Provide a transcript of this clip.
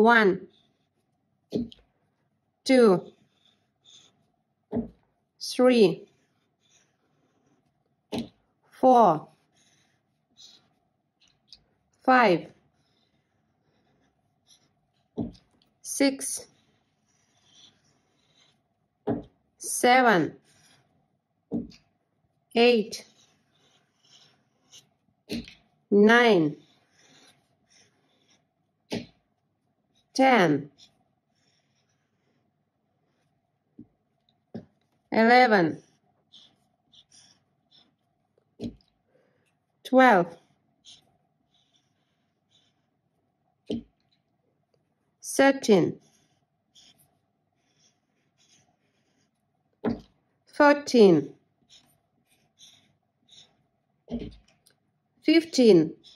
1, 2, 3, 4, 5, 6, 7, 8, 9, 10, 11, 12, 13, 14, 15,